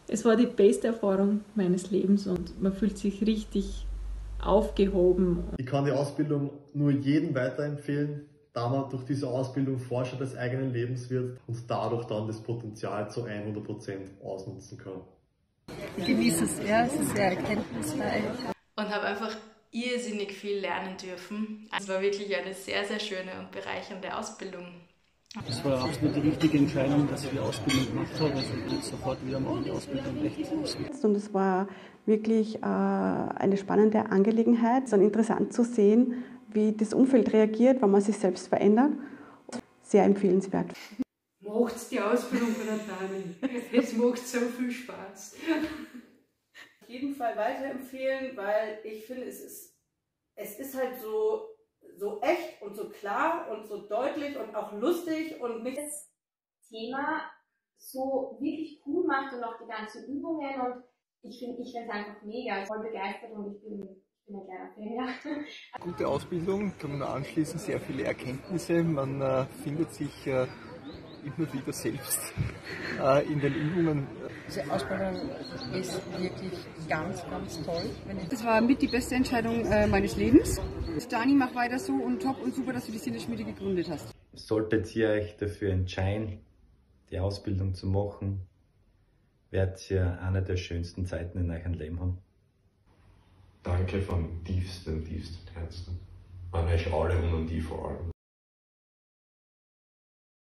Es war die beste Erfahrung meines Lebens und man fühlt sich richtig aufgehoben. Ich kann die Ausbildung nur jedem weiterempfehlen, da man durch diese Ausbildung Forscher des eigenen Lebens wird und dadurch dann das Potenzial zu 100% ausnutzen kann. Ich genieße es sehr, es ist sehr erkenntnisreich. Und habe einfach irrsinnig viel lernen dürfen. Es war wirklich eine sehr, sehr schöne und bereichernde Ausbildung. Das war absolut die richtige Entscheidung, dass ich die Ausbildung gemacht habe. Also ich will sofort wieder machen, die Ausbildung recht. Und es war wirklich eine spannende Angelegenheit. Es ist interessant zu sehen, wie das Umfeld reagiert, wenn man sich selbst verändert. Sehr empfehlenswert. Macht die Ausbildung bei der Dani. Es macht so viel Spaß. Auf jeden Fall weiterempfehlen, weil ich finde, es ist halt so echt und so klar und so deutlich und auch lustig und nicht das Thema so wirklich cool macht und auch die ganzen Übungen, und ich finde es einfach mega, voll begeistert, und ich bin ein kleiner Fan. Ja. Gute Ausbildung, kann man anschließen, sehr viele Erkenntnisse, man findet sich immer wieder selbst in den Übungen. Diese Ausbildung ist wirklich ganz, ganz toll. Das war mit die beste Entscheidung meines Lebens. Dani, mach weiter so und top und super, dass du die Sinneschmiede gegründet hast. Solltet ihr euch dafür entscheiden, die Ausbildung zu machen, werdet ihr eine der schönsten Zeiten in eurem Leben haben. Danke vom tiefsten Herzen an euch alle und an die vor allem.